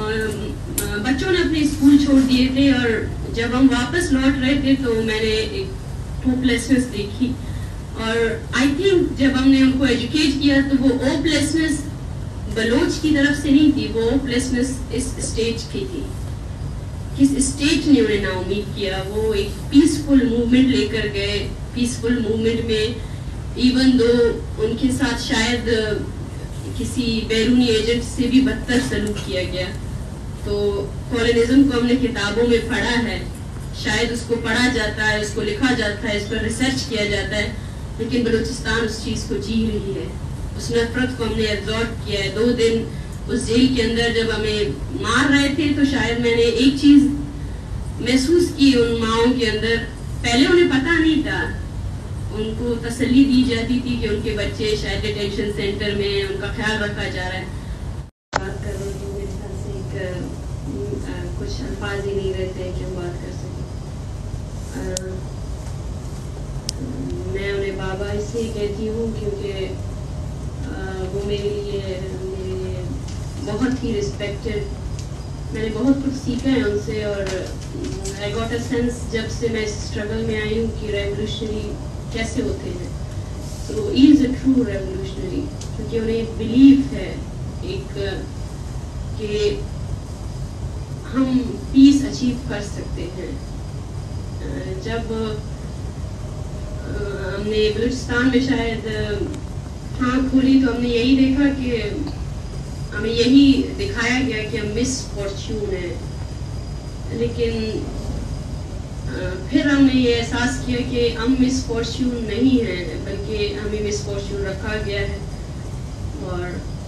بچوں نے اپنے اسکول چھوڑ دیے تھے اور جب ہم واپس لوٹ رہے تھے تو میں نے ایک ہوپلیسنس دیکھی اور آئی تھنک جب ہم نے ان کو ایجوکیٹ کیا تو وہ ہوپلیسنس بلوچ کی طرف سے نہیں تھی, وہ ہوپلیسنس اس اسٹیٹ کی تھی. کس اسٹیٹ نے انہیں نا امید کیا, وہ ایک پیسفل موومنٹ لے کر گئے. پیسفل موومنٹ میں ایون دو ان کے ساتھ شاید کسی بیرونی ایجنٹ سے بھی بدتر سلوک کیا گیا. تو کولونزم کو ہم نے کتابوں میں پڑھا ہے, شاید اس کو پڑھا جاتا ہے, اس کو لکھا جاتا ہے, اس پر ریسرچ کیا جاتا ہے, لیکن بلوچستان اس چیز کو جی رہی ہے. اس نفرت کو ہم نے ایبزارب کیا ہے. 2 دن اس جیل کے اندر جب ہمیں مار رہے تھے تو شاید میں نے ایک چیز محسوس کی ان ماؤں کے اندر. پہلے انہیں پتہ نہیں تھا, ان کو تسلی دی جاتی تھی کہ ان کے بچے شاید ڈیٹینشن سینٹر میں, ان کا خیال رکھا جا رہا ہے. بات کر رہے تھے میرے خیال سے کچھ الفاظ ہی نہیں رہتے کہ ہم بات کر سکیں. میں انہیں بابا اس لیے کہتی ہوں کیونکہ وہ میرے لیے بہت ہی ریسپیکٹڈ, میں نے بہت کچھ سیکھا ہے ان سے. اور آئی گاٹ اے سینس جب سے میں اس اسٹرگل میں آئی ہوں کہ ریولیوشنری کیسے ہوتے ہیں. تو ہی از اے ٹرو ریولیوشنری, کیونکہ انہیں بلیف ہے ایک کہ ہم پیس اچیو کر سکتے ہیں. جب ہم نے بلوچستان میں شاید آنکھ کھولی تو ہم نے یہی دیکھا کہ ہمیں یہی دکھایا گیا کہ ہم مس فارچون ہیں, لیکن پھر ہم نے یہ احساس کیا کہ ہم مس فارچون نہیں ہیں, بلکہ ہمیں مس فارچون رکھا گیا ہے. اور